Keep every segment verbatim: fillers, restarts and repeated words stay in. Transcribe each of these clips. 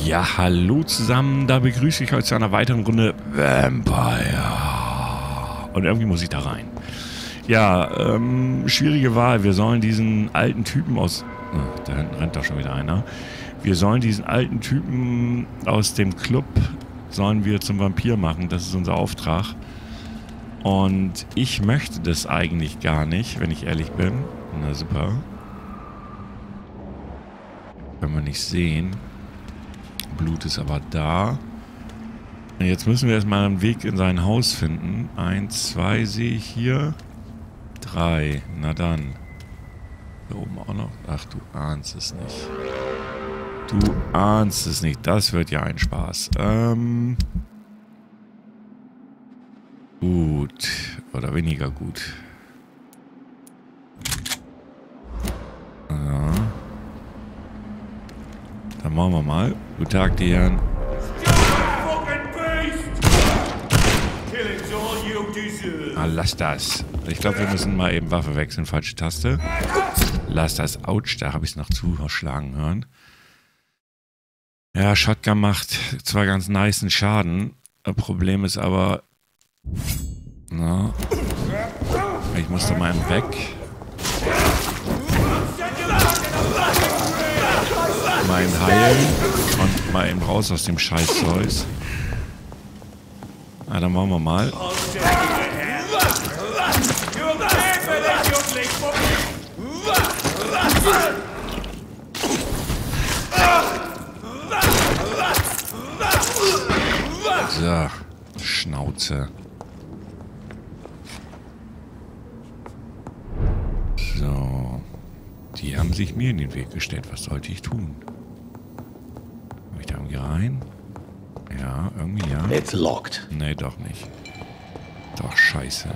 Ja, hallo zusammen, da begrüße ich euch zu einer weiteren Runde Vampire. Und irgendwie muss ich da rein. Ja, ähm, schwierige Wahl. Wir sollen diesen alten Typen aus... Oh, da hinten rennt doch schon wieder einer. Wir sollen diesen alten Typen aus dem Club, sollen wir zum Vampir machen. Das ist unser Auftrag. Und ich möchte das eigentlich gar nicht, wenn ich ehrlich bin. Na super. Können wir nicht sehen. Blut ist aber da. Und jetzt müssen wir erstmal einen Weg in sein Haus finden. Eins, zwei sehe ich hier. Drei. Na dann. Da oben auch noch. Ach, du ahnst es nicht. Du ahnst es nicht. Das wird ja ein Spaß. Ähm. Gut. Oder weniger gut. Ja. Dann machen wir mal. Guten Tag, die Herren. Ah, lass das. Ich glaube, wir müssen mal eben Waffe wechseln. Falsche Taste. Lass das. Autsch, da habe ich es noch zuschlagen hören. Ja, Shotgun macht zwar ganz nicen Schaden. Das Problem ist aber... Na, ich muss da mal eben weg. Mal eben heilen und mal eben raus aus dem Scheiß-Zeug. Na, dann machen wir mal. So, Schnauze. So. Die haben sich mir in den Weg gestellt. Was sollte ich tun? Komm ich da irgendwie rein? Ja, irgendwie ja. It's locked. Nee, doch nicht. Doch, scheiße.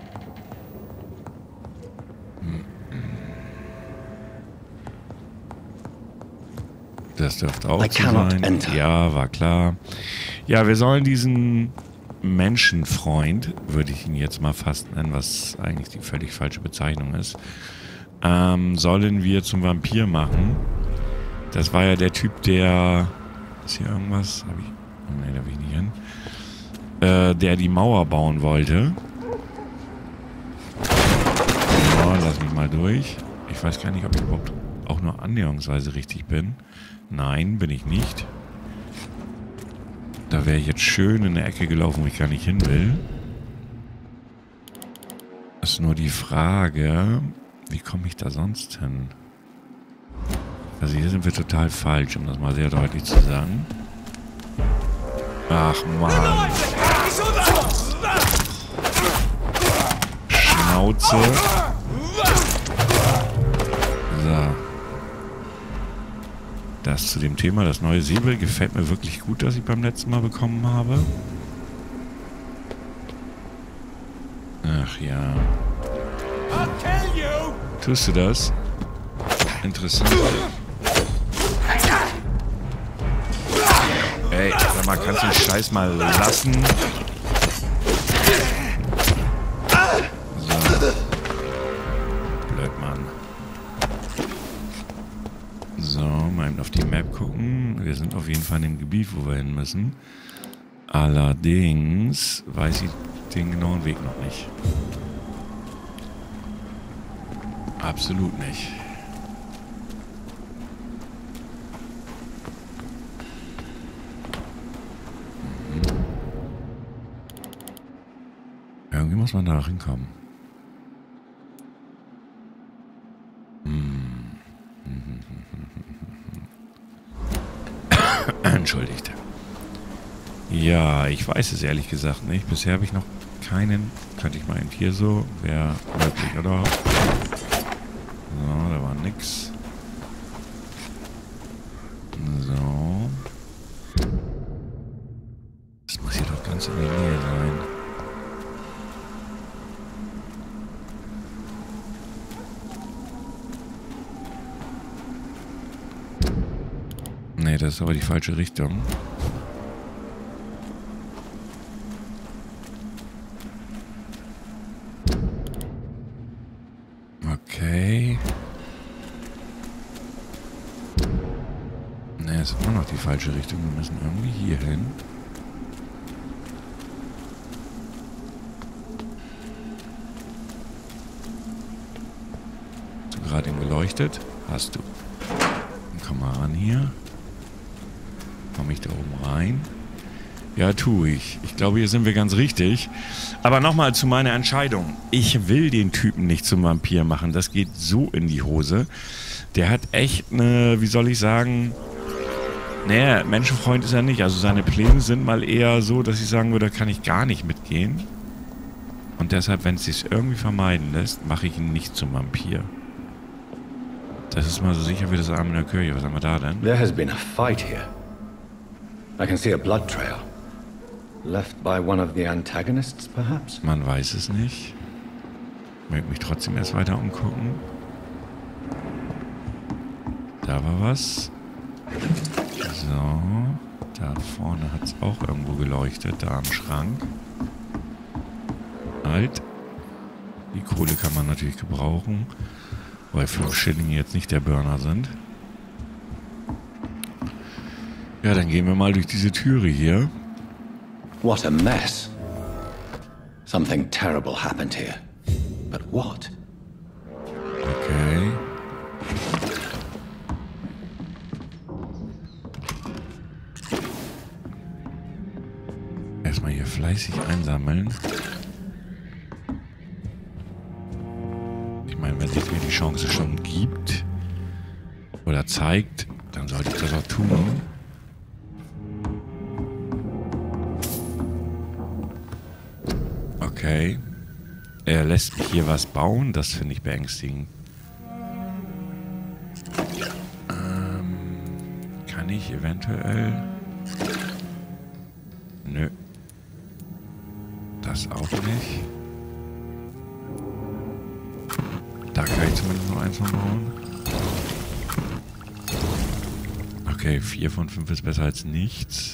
Das dürfte auch so sein. Enter. Ja, war klar. Ja, wir sollen diesen Menschenfreund, würde ich ihn jetzt mal fast nennen, was eigentlich die völlig falsche Bezeichnung ist, ähm, sollen wir zum Vampir machen. Das war ja der Typ, der... Ist hier irgendwas? Hab ich... Oh, nee, da will ich nicht hin. Äh, der die Mauer bauen wollte. So, lass mich mal durch. Ich weiß gar nicht, ob ich überhaupt auch nur annäherungsweise richtig bin. Nein, bin ich nicht. Da wäre ich jetzt schön in der Ecke gelaufen, wo ich gar nicht hin will. Das ist nur die Frage, wie komme ich da sonst hin? Also hier sind wir total falsch, um das mal sehr deutlich zu sagen. Ach Mann. Schnauze. So. Das zu dem Thema. Das neue Säbel gefällt mir wirklich gut, das ich beim letzten Mal bekommen habe. Ach ja. Tust du das? Interessant. Ey, sag mal, kannst du den Scheiß mal lassen? So. Blöd, Mann. So, mal eben auf die Map gucken. Wir sind auf jeden Fall in dem Gebiet, wo wir hin müssen. Allerdings weiß ich den genauen Weg noch nicht. Absolut nicht. Mhm. Irgendwie muss man da hinkommen. Hm. Entschuldigt. Ja, ich weiß es ehrlich gesagt nicht. Bisher habe ich noch keinen. Könnte ich mal eben hier so. Wäre möglich, oder? So, da war nix. So. Das muss hier doch ganz in der Nähe sein. Nee, das ist aber die falsche Richtung. Okay. jetzt immer noch die falsche Richtung. Wir müssen irgendwie hier hin. Hast du gerade ihn beleuchtet? Hast du. Dann komm mal ran hier. Komme ich da oben rein? Ja, tue ich. Ich glaube, hier sind wir ganz richtig. Aber nochmal zu meiner Entscheidung. Ich will den Typen nicht zum Vampir machen. Das geht so in die Hose. Der hat echt eine, wie soll ich sagen, naja, Menschenfreund ist er nicht. Also seine Pläne sind mal eher so, dass ich sagen würde, da kann ich gar nicht mitgehen. Und deshalb, wenn es sich irgendwie vermeiden lässt, mache ich ihn nicht zum Vampir. Das ist mal so sicher wie das Arm in der Kirche. Was haben wir da denn? There has been a fight here. I can see a blood trail. Left by one of the antagonists, perhaps? Man weiß es nicht. Ich möchte mich trotzdem erst weiter umgucken. Da war was. So. Da vorne hat es auch irgendwo geleuchtet. Da am Schrank. Halt. Die Kohle kann man natürlich gebrauchen. Weil fünf Schilling jetzt nicht der Burner sind. Ja, dann gehen wir mal durch diese Türe hier. What a mess. Something terrible happened here. But what? Okay. Erstmal hier fleißig einsammeln. Ich meine, wenn sich mir die Chance schon gibt oder zeigt, dann sollte ich das auch tun. Okay. Er lässt mich hier was bauen. Das finde ich beängstigend. Ähm, kann ich eventuell... Nö. Das auch nicht. Da kann ich zumindest noch eins noch bauen. Okay, vier von fünf ist besser als nichts.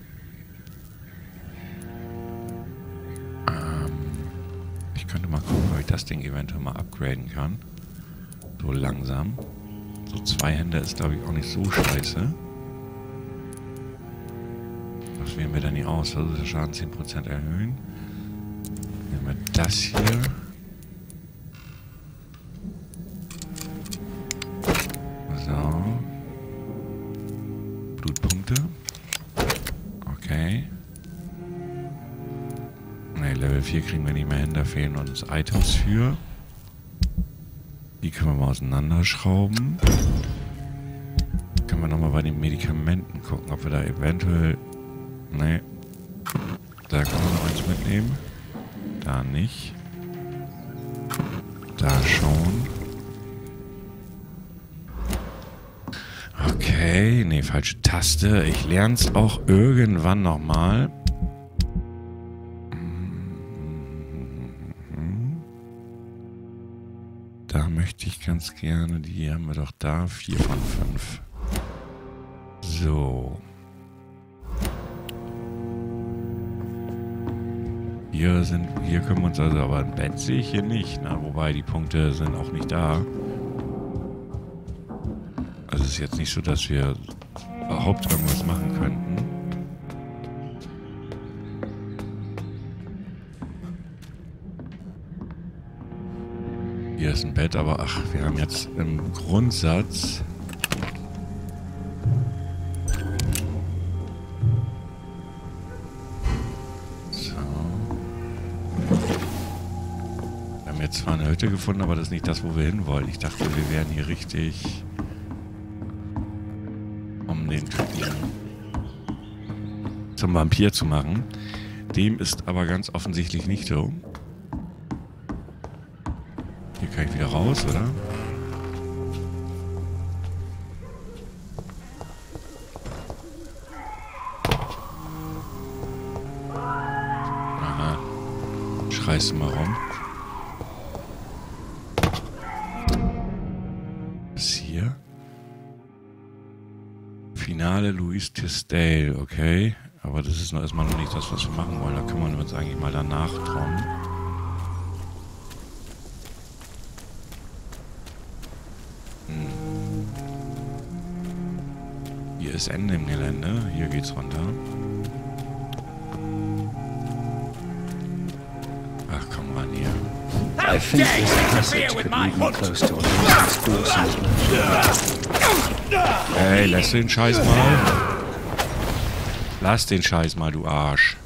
Ich könnte mal gucken, ob ich das Ding eventuell mal upgraden kann. So langsam. So zwei Hände ist, glaube ich, auch nicht so scheiße. Was wählen wir denn hier aus? Also der Schaden zehn Prozent erhöhen. Nehmen wir das hier. So. Blutpunkte. Okay. Ne, Level vier kriegen wir nicht mehr hin, da fehlen uns Items für. Die können wir mal auseinanderschrauben. Können wir nochmal bei den Medikamenten gucken, ob wir da eventuell... Ne. Da können wir noch eins mitnehmen. Da nicht. Da schon. Okay, ne, falsche Taste. Ich lerne es auch irgendwann nochmal. Da möchte ich ganz gerne, die haben wir doch da, vier von fünf. So. Hier sind, hier können wir uns also, aber ein Bett sehe ich hier nicht, na, wobei die Punkte sind auch nicht da. Also es ist jetzt nicht so, dass wir überhaupt irgendwas machen könnten. Hier ist ein Bett, aber ach, wir haben jetzt im Grundsatz... So. Wir haben jetzt zwar eine Hütte gefunden, aber das ist nicht das, wo wir hin wollen. Ich dachte, wir wären hier richtig... um den Typen zum Vampir zu machen. Dem ist aber ganz offensichtlich nicht so. Hier kann ich wieder raus, oder? Aha. Schreist du mal rum. Bis hier. Finale Louis Tisdale, okay. Aber das ist noch erstmal noch nicht das, was wir machen wollen. Da kümmern wir uns eigentlich mal danach drum. ist Ende im Gelände. Hier geht's runter. Ach, komm ran hier. I think this passage could lead me close to a school. Hey, lass den Scheiß mal. Lass den Scheiß mal, du Arsch.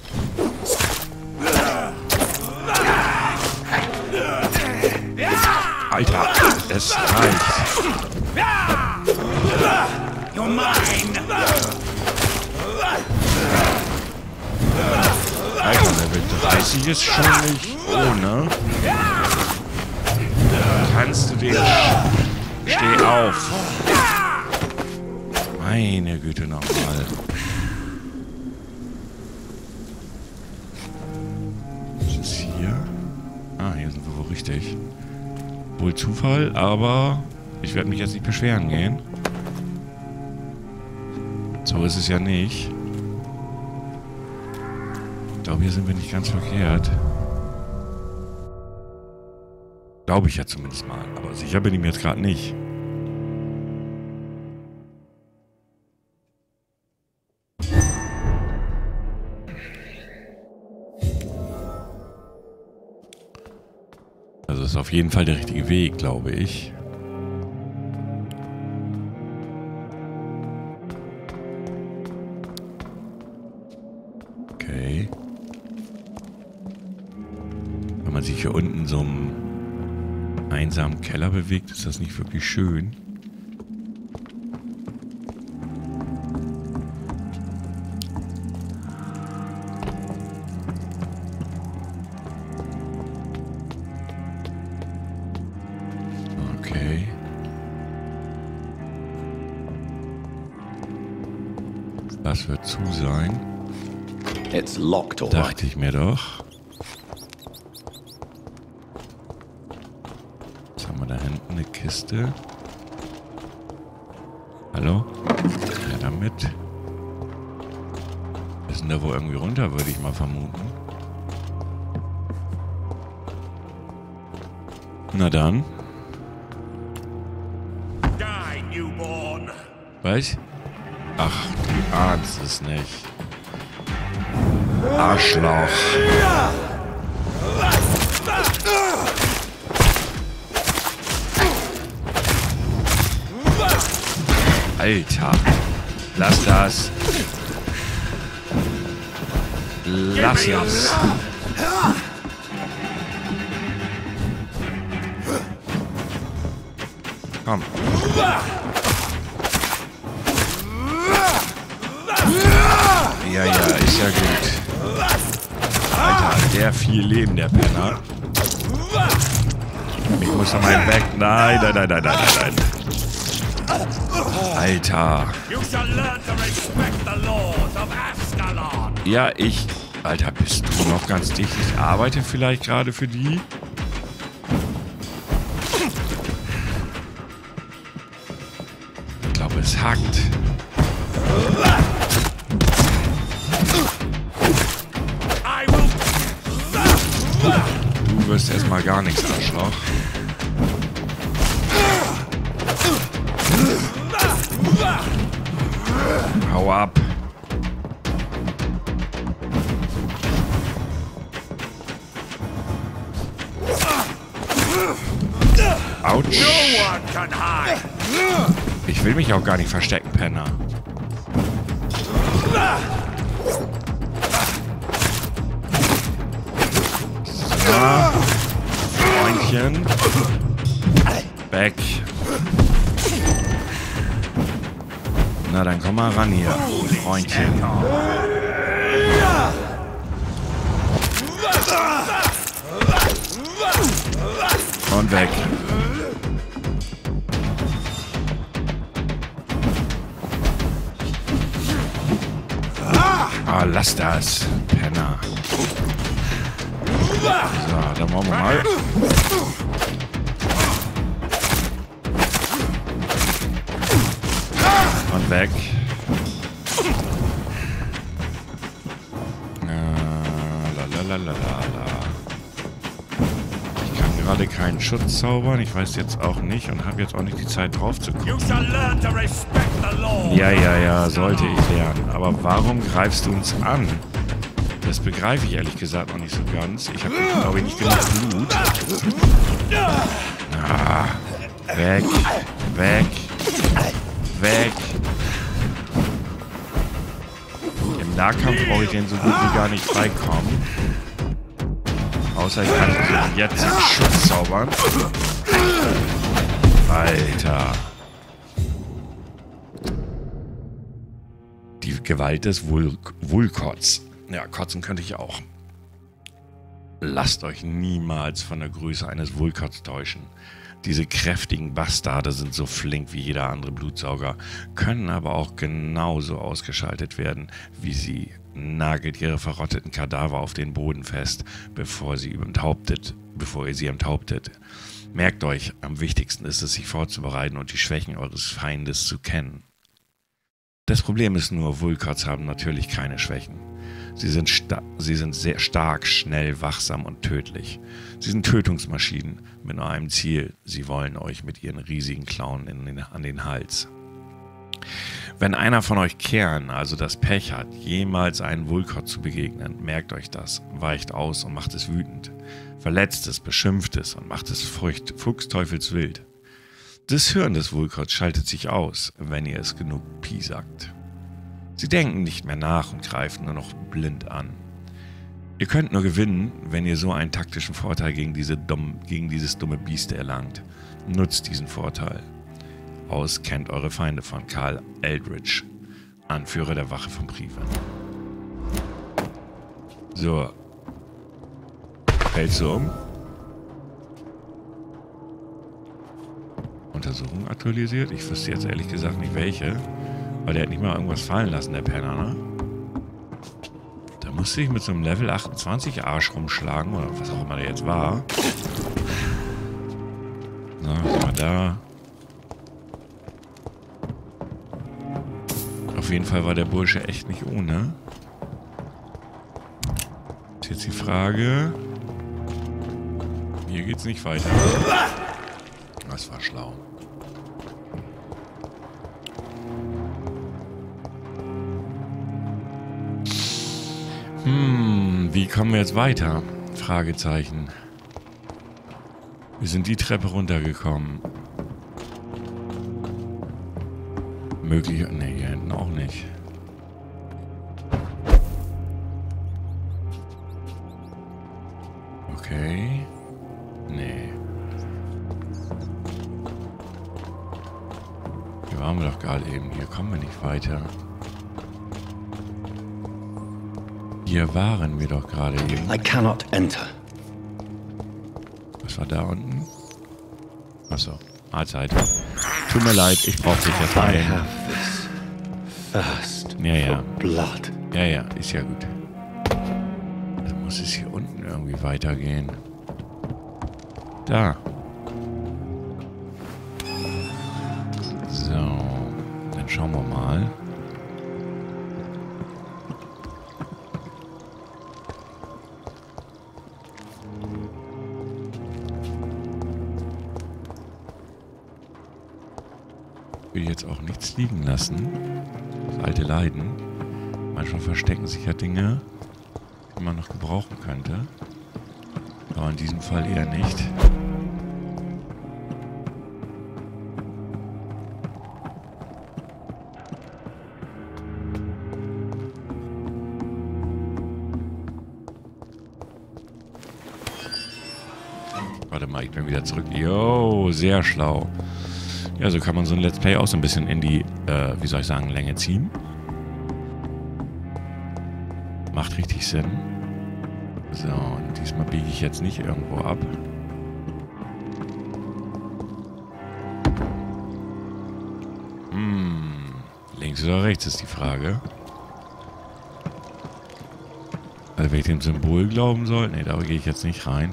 Alter, es reicht. Alter, Level dreißig ist schon nicht ohne. Kannst du den... Steh auf. Meine Güte nochmal. Was ist hier? Ah, hier sind wir wohl richtig. Wohl Zufall, aber ich werde mich jetzt nicht beschweren gehen. So ist es ja nicht. Ich glaube, hier sind wir nicht ganz verkehrt. Glaube ich ja zumindest mal. Aber sicher bin ich mir jetzt gerade nicht. Also ist auf jeden Fall der richtige Weg, glaube ich. Okay. Wenn man sich hier unten so einem einsamen Keller bewegt, ist das nicht wirklich schön. Okay. Das wird zu sein. It's locked, all Dachte ich mir doch. Was haben wir da hinten? Eine Kiste. Hallo? Ja, damit. Wir sind da wohl irgendwie runter, würde ich mal vermuten. Na dann. Was? Ach, du ahnst es nicht. Arschloch. Alter. Lass das. Lass es. Komm. Ja, ja, ist ja gut. Alter, der viel Leben, der Penner. Ich muss noch mal weg. Nein, nein, nein, nein, nein, nein, nein. Alter. Ja, ich... Alter, bist du noch ganz dicht? Ich arbeite vielleicht gerade für die. Ich glaube, es hackt. Du wirst erstmal gar nichts, Arschloch. Hau ab. Autsch. Ich will mich auch gar nicht verstecken, Penner. So. Freundchen. Weg. Na, dann komm mal ran hier, Freundchen. Und weg. Ah, lass das, Penner. So, dann wollen wir mal. Und weg. Lalalala. Ich kann gerade keinen Schutz zaubern. Ich weiß jetzt auch nicht und habe jetzt auch nicht die Zeit drauf zu gucken. Ja, ja, ja, sollte ich lernen. Aber warum greifst du uns an? Das begreife ich ehrlich gesagt noch nicht so ganz. Ich habe, glaube ich, nicht genug Blut. Ah, weg, weg, weg. Im Nahkampf brauche ich den so gut wie gar nicht freikommen. Außer ich kann jetzt den Schutz zaubern. Alter. Die Gewalt des Vul Vulkots. Ja, kotzen könnte ich auch. Lasst euch niemals von der Größe eines Vulkots täuschen. Diese kräftigen Bastarde sind so flink wie jeder andere Blutsauger, können aber auch genauso ausgeschaltet werden, wie sie. Nagelt ihre verrotteten Kadaver auf den Boden fest, bevor sie enthauptet, bevor ihr sie enthauptet. Merkt euch, am wichtigsten ist es, sich vorzubereiten und die Schwächen eures Feindes zu kennen. Das Problem ist nur, Vulkots haben natürlich keine Schwächen. Sie sind, sie sind sehr stark, schnell, wachsam und tödlich. Sie sind Tötungsmaschinen mit nur einem Ziel. Sie wollen euch mit ihren riesigen Klauen in den, an den Hals. Wenn einer von euch Kern, also das Pech hat, jemals einen Vulkot zu begegnen, merkt euch das, weicht aus und macht es wütend. Verletzt es, beschimpft es und macht es furcht, fuchsteufelswild. Das Hirn des Vulkots schaltet sich aus, wenn ihr es genug piesackt. Sie denken nicht mehr nach und greifen nur noch blind an. Ihr könnt nur gewinnen, wenn ihr so einen taktischen Vorteil gegen, diese dumm, gegen dieses dumme Biest erlangt. Nutzt diesen Vorteil. Aus kennt eure Feinde von Karl Eldridge, Anführer der Wache von Priven. So. Fällst du um? Untersuchung aktualisiert. Ich wüsste jetzt ehrlich gesagt nicht welche. Weil der hat nicht mal irgendwas fallen lassen, der Penner, ne? Da musste ich mit so einem Level achtundzwanzig Arsch rumschlagen, oder was auch immer der jetzt war. So, was haben wir da? Auf jeden Fall war der Bursche echt nicht ohne. Ist jetzt die Frage. Hier geht's nicht weiter. Das war schlau. Hm, wie kommen wir jetzt weiter? Fragezeichen. Wir sind die Treppe runtergekommen. Möglich... Ne, hier hinten auch nicht. Okay. Nee. Hier waren wir doch gerade eben. Hier kommen wir nicht weiter. Hier waren wir doch gerade eben. I cannot enter. Was war da unten? Achso, Mahlzeit. Tut mir leid, ich brauche dich jetzt I ein. have this thirst Ja, ja. for blood. Ja, ja, ist ja gut. Dann muss es hier unten irgendwie weitergehen. Da. So, dann schauen wir mal. Ich will jetzt auch nichts liegen lassen. Das alte Leiden. Manchmal verstecken sich ja Dinge, die man noch gebrauchen könnte. Aber in diesem Fall eher nicht. Warte mal, ich bin wieder zurück. Jo, sehr schlau. Ja, so kann man so ein Let's Play auch so ein bisschen in die, äh, wie soll ich sagen, Länge ziehen. Macht richtig Sinn. So, und diesmal biege ich jetzt nicht irgendwo ab. Hm, links oder rechts ist die Frage. Also wenn ich dem Symbol glauben soll, ne, da gehe ich jetzt nicht rein.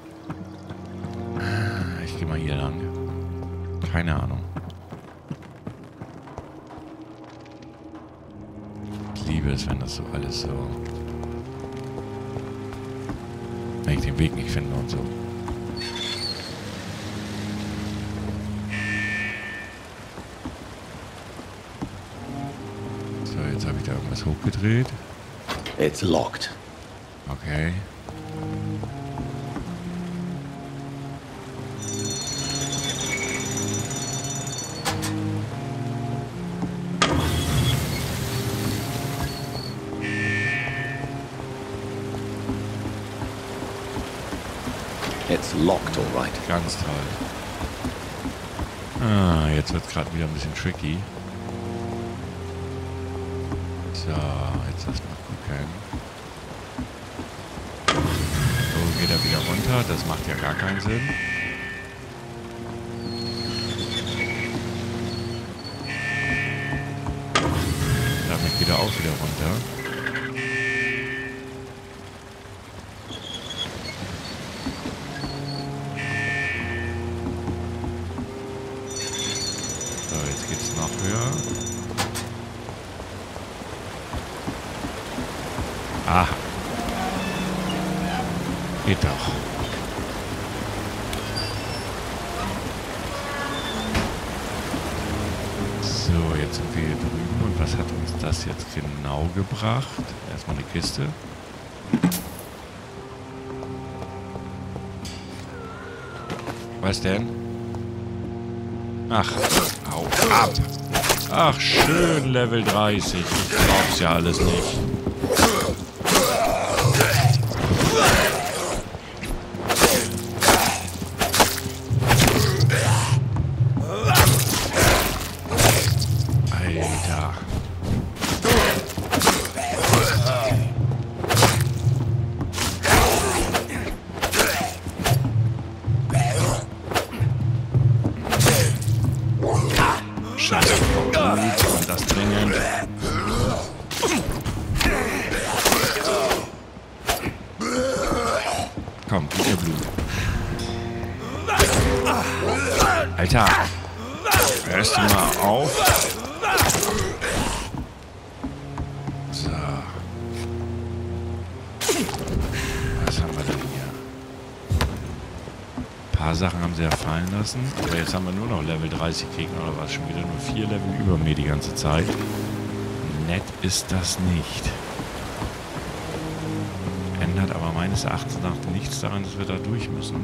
Ich gehe mal hier lang. Keine Ahnung. Ich liebe es, wenn das so alles so... Wenn ich den Weg nicht finde und so. Habe ich da irgendwas hochgedreht? It's locked. Okay. It's locked, all right. Ganz toll. Ah, jetzt wird es gerade wieder ein bisschen tricky. So, jetzt lass mal gucken. So geht er wieder runter. Das macht ja gar keinen Sinn. Damit geht er auch wieder runter. Ah. Geht doch. So, jetzt sind wir hier drüben. Und was hat uns das jetzt genau gebracht? Erstmal eine Kiste. Was denn? Ach, hau ab. Ach, schön Level dreißig. Ich glaub's ja alles nicht. Alter. Scheiße, und das dringend. Komm, gib mir Blut. Alter, hörst du mal auf? So. Was haben wir denn hier? Ein paar Sachen haben sie ja fallen lassen. Aber jetzt haben wir nur noch Level dreißig Gegner oder was? Schon wieder nur vier Level über mir die ganze Zeit. Nett ist das nicht. Ändert aber meines Erachtens nach nichts daran, dass wir da durch müssen.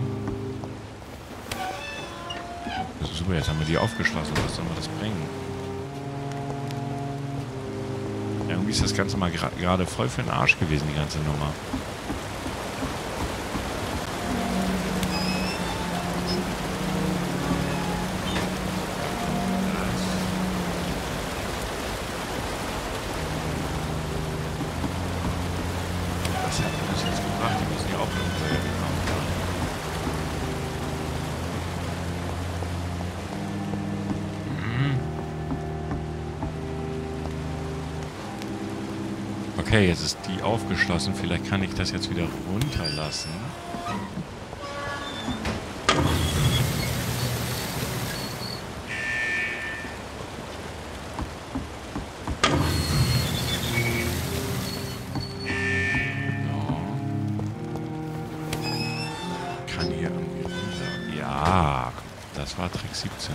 Das ist super, jetzt haben wir die aufgeschlossen. Was soll man das bringen? Ja, irgendwie ist das Ganze mal gerade gra voll für den Arsch gewesen, die ganze Nummer. Was hat mir das jetzt gebracht? Die müssen ja auch irgendwo hergekommen sein. Okay, jetzt ist die aufgeschlossen. Vielleicht kann ich das jetzt wieder runterlassen. No. Kann hier irgendwie runter. Ja, das war Trick siebzehn.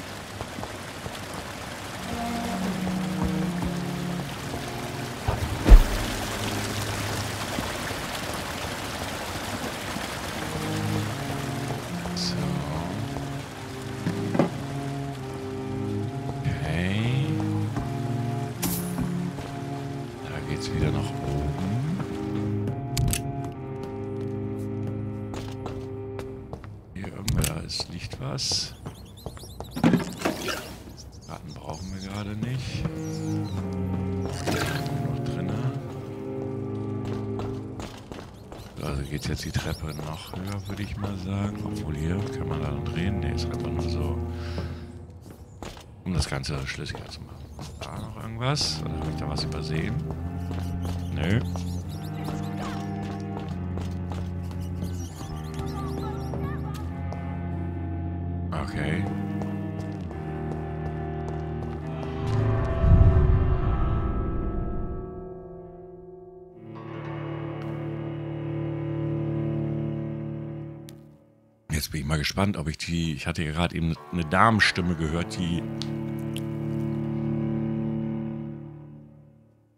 Wieder nach oben. Hier irgendwo da ist, liegt was. Karten brauchen wir gerade nicht. Noch drinnen. Also geht jetzt die Treppe noch höher, würde ich mal sagen. Obwohl hier kann man da drehen. Ne, ist einfach nur so, um das Ganze schlüssiger zu machen. Da noch irgendwas? Oder habe ich da was übersehen? Nö. Okay. Jetzt bin ich mal gespannt, ob ich die... Ich hatte ja gerade eben eine Damenstimme gehört, die...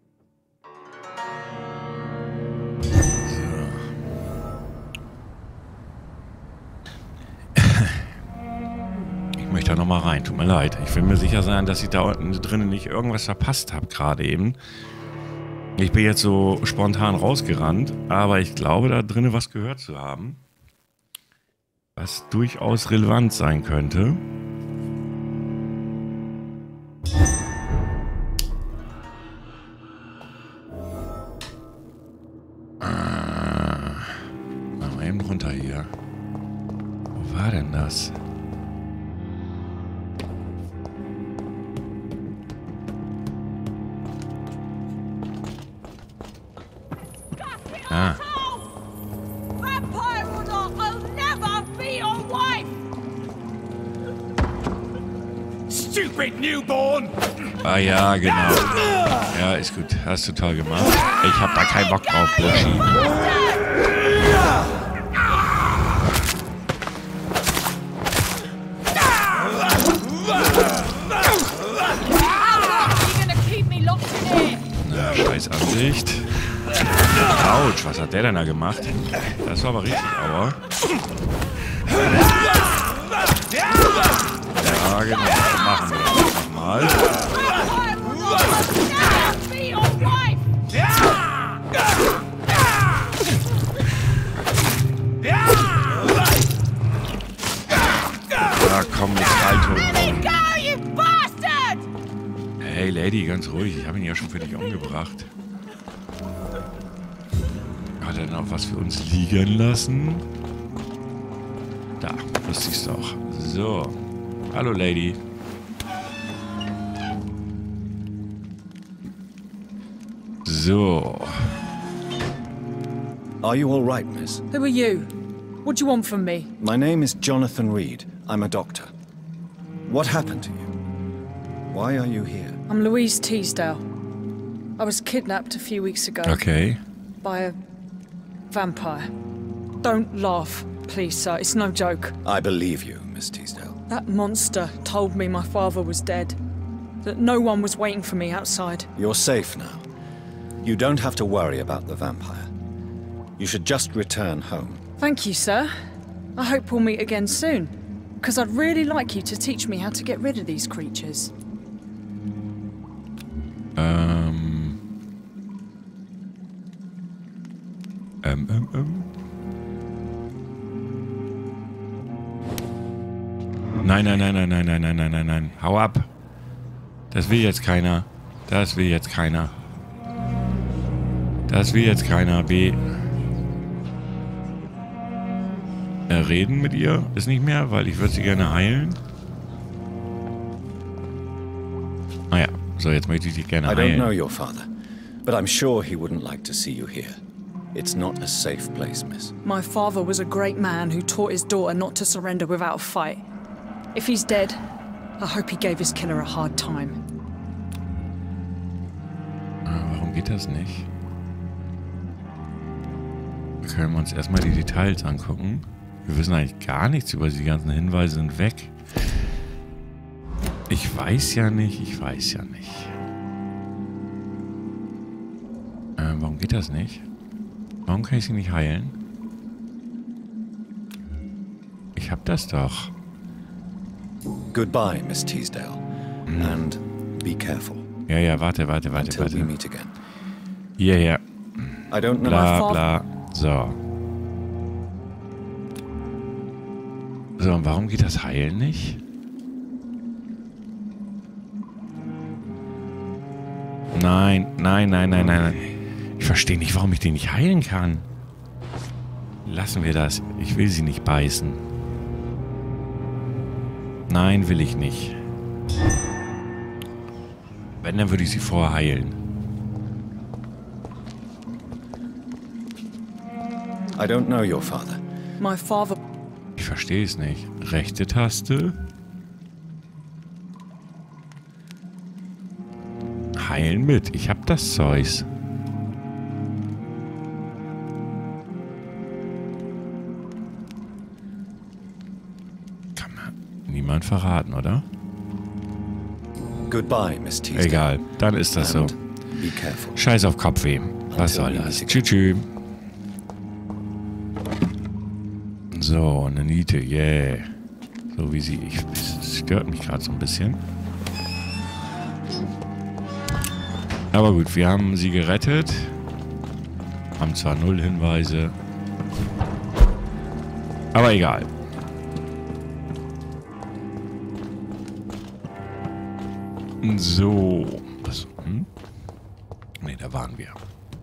nochmal rein. Tut mir leid. Ich will mir sicher sein, dass ich da unten drinnen nicht irgendwas verpasst habe gerade eben. Ich bin jetzt so spontan rausgerannt, aber ich glaube, da drinnen was gehört zu haben. Was durchaus relevant sein könnte. Ah, machen wir eben runter hier. Wo war denn das? Ah. Stupid newborn! Ah ja, genau. Ja, ist gut. Hast du toll gemacht. Ich hab da keinen Bock drauf, Burschi. Na, scheiß Ansicht. Autsch, was hat der denn da gemacht? Das war aber richtig Aua. Ja, genau. Machen wir das nochmal. Ja, komm, jetzt halt. Hey, Lady, ganz ruhig. Ich habe ihn ja schon für dich umgebracht. Hat er noch was für uns liegen lassen? Da, wusste ich's doch. So. Hallo, Lady. So. Are you all right, miss? Who are you? What do you want from me? My name is Jonathan Reed. I'm a doctor. What happened to you? Why are you here? I'm Louise Teasdale. I was kidnapped a few weeks ago. Okay. By a vampire. Don't laugh, please, sir. It's no joke. I believe you, Miss Teasdale. That monster told me my father was dead. That no one was waiting for me outside. You're safe now. You don't have to worry about the vampire. You should just return home. Thank you, sir. I hope we'll meet again soon. Because I'd really like you to teach me how to get rid of these creatures. Ähm. Ähm, ähm, ähm. Nein, nein, nein, nein, nein, nein, nein, nein, nein, nein. Hau ab. Das will jetzt keiner. Das will jetzt keiner. Das will jetzt keiner. B. Äh, reden mit ihr ist nicht mehr, weil ich würde sie gerne heilen. Naja, so jetzt möchte ich dich gerne I don't know heilen. your father, but I'm sure he wouldn't like to see you here. It's not a safe place, miss. My father was a great man who taught his daughter not to surrender without a fight. If he's dead, I hope he gave his killer a hard time. Warum geht das nicht? Wir können uns erstmal die Details angucken. Wir wissen eigentlich gar nichts über sie. Die ganzen Hinweise sind weg. Ich weiß ja nicht, ich weiß ja nicht. Äh, warum geht das nicht? Warum kann ich sie nicht heilen? Ich hab das doch. Goodbye, Miss Teasdale. Mm. And be careful. Ja, ja, warte, warte, warte, Until warte. we meet again. Hierher. I don't know my Bla, father. bla. So. So, und warum geht das Heilen nicht? Nein, nein, nein, nein, nein, nein. Ich verstehe nicht, warum ich den nicht heilen kann. Lassen wir das. Ich will sie nicht beißen. Nein, will ich nicht. Wenn, dann würde ich sie vorher heilen. I don't know your father. My father... Ich verstehe es nicht. Rechte Taste. Heilen mit. Ich hab das Zeugs. Kann man niemand verraten, oder? Goodbye, Miss Teasdale. Egal. Dann ist das so. And be careful. Scheiß auf Kopfweh. Was soll das? Tschüss, tschüss. So, eine Niete, yeah. So wie sie... Ich, es stört mich gerade so ein bisschen. Aber gut, wir haben sie gerettet. Haben zwar null Hinweise. Aber egal. So. Was? Hm? Ne, da waren wir.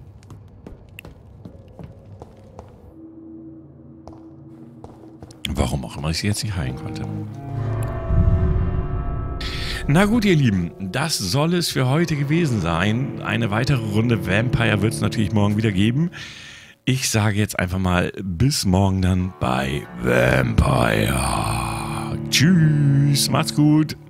Warum auch immer ich sie jetzt nicht heilen konnte. Na gut, ihr Lieben, das soll es für heute gewesen sein. Eine weitere Runde Vampire wird es natürlich morgen wieder geben. Ich sage jetzt einfach mal bis morgen dann bei Vampire. Tschüss, macht's gut.